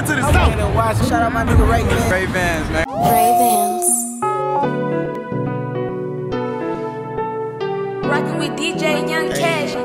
to the south. Shout out my nigga Ray Vans. Ray Vans, man. Ray Vans. Rockin' with DJ Young Cash.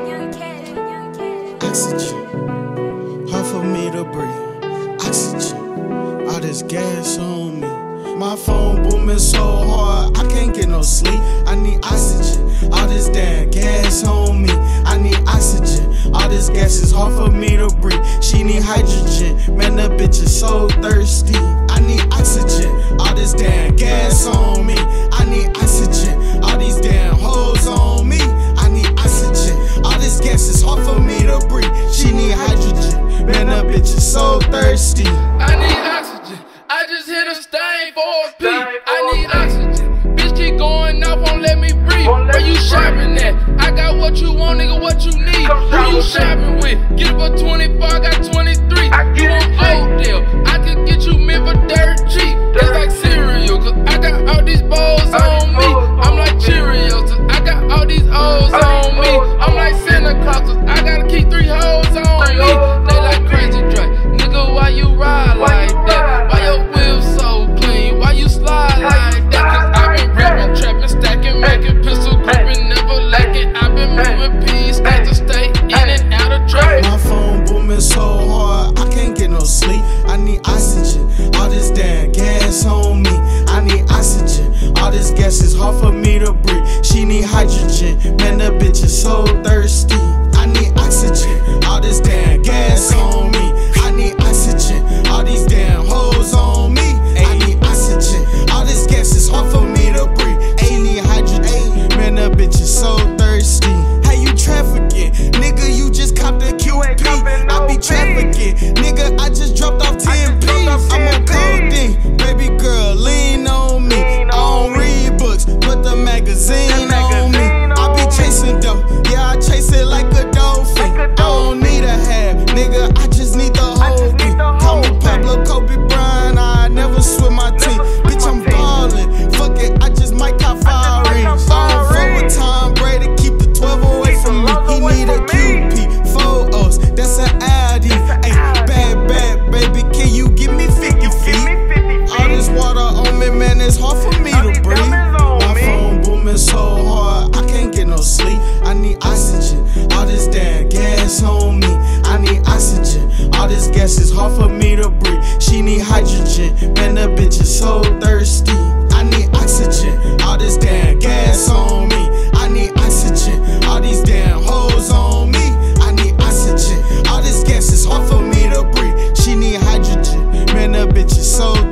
Oxygen, hard for me to breathe. Oxygen, all this gas on me. My phone booming so hard, I can't get no sleep. I need oxygen, all this damn gas on me. I need oxygen, all this gas is hard for me to breathe. She need hydrogen, man, the bitch is so thirsty. I need oxygen, all this damn gas on me. I need oxygen, all these damn hoes on me. I need oxygen, all this gas is hard for me to breathe. She need hydrogen, man, the bitch is so thirsty. I need oxygen, I just hit a stain for a P. I need oxygen, bitch keep going off, won't let me breathe. Where you shopping at? I got what you want, nigga, what you need. Who you shopping with? Get it for 24, I got 23. You want Oakdale? I could get you mint for dirt cheap. It's like cereal, cause I got all these bowls on me. I'm like Cheerios, cause I got all these O's on me. I'm like Santa Claus, cause I gotta keep 3 hoes on me. They like Crazy Drake, nigga, why you ride like that? Why your wheels so clean? Why you slide like that? Cause I been rapping, trapping, stacking, making pistol gripping, never lacking. I been moving peas, state to state, in and out of traffic. My phone booming so hard, I can't get no sleep. I need oxygen, all this damn gas on me. I need oxygen, all this gas is hard for me to breathe. She need hydrogen, man, the bitch is so thirsty. I need oxygen, all this damn gas on me. I need oxygen, all these damn hoes on me. I need oxygen, all this gas is hard for me to breathe. She need hydrogen, man, the bitch is so thirsty. How you trafficking? Nigga, you just copped a QP. I be trafficking, nigga, I just dropped off 10 P's. I'm on codeine, baby girl, lean on me. I don't read books, put the magazine on me. I be chasing dope, yeah, I chase it like a dolphin. I don't need a half, nigga, I just need the whole thing. Call me Pablo, Kobe Bryant, I never swim my team. Bitch, I'm ballin', fuck it, I just might cop 5 rings. I don't fuck with Tom Brady, keep the 12 away from me. He need a QP, 4 O's, that's an Audi. Ayy, bad, baby, can you give me 50 feet? All this water on me, man, it's hard for me to breathe. My phone booming so hard, I can't get no sleep. I need oxygen, all this damn gas on me. I need oxygen, all this gas is hard for me to breathe. She need hydrogen, man, the bitch is so thirsty. I need oxygen, all this damn gas on me. I need oxygen, all these damn hoes on me. I need oxygen, all this gas is hard for me to breathe. She need hydrogen, man, the bitch is so thirsty.